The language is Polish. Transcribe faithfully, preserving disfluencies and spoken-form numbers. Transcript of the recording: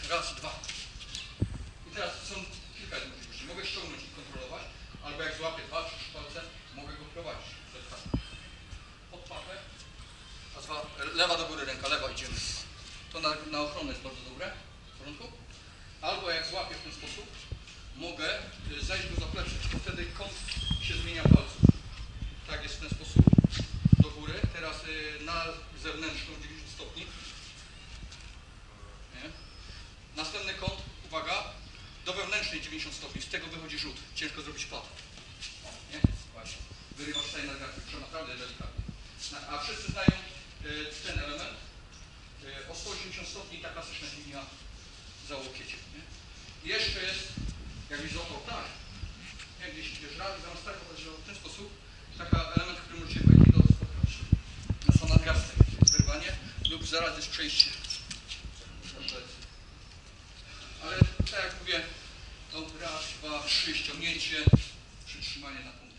raz, dwa. I teraz są kilka możliwości. Mogę ściągnąć i kontrolować, albo jak złapię dwa, trzy palce, mogę go prowadzić. To jest tak. Pod pachę, a dwa, lewa do góry ręka, lewa idziemy. To na, na ochronę jest bardzo dobre. W porządku? Albo jak złapię w ten sposób, mogę zejść go za plecy, to wtedy kąt się zmienia palców. Tak jest w ten sposób do góry. Teraz na zewnętrzną dziewięćdziesiąt stopni. Nie? Następny kąt, uwaga, do wewnętrznej dziewięćdziesiąt stopni. Z tego wychodzi rzut. Ciężko zrobić plat. Nie? Właśnie. Wyrywasz tutaj na gardę, to naprawdę delikatnie. A wszyscy znają ten element. O sto osiemdziesiąt stopni ta klasyczna linia za łokiecie. I jeszcze jest, jakbyś złapał tak, jak gdzieś idziesz raz, zamiast tak opowiedział w ten sposób, taki element, który możecie wejść do spotkać. Na sam nadgarstek, wyrwanie lub zaraz jest przejście. Ale tak jak mówię, to raz, dwa, trzy, ściągnięcie, przytrzymanie na punkcie.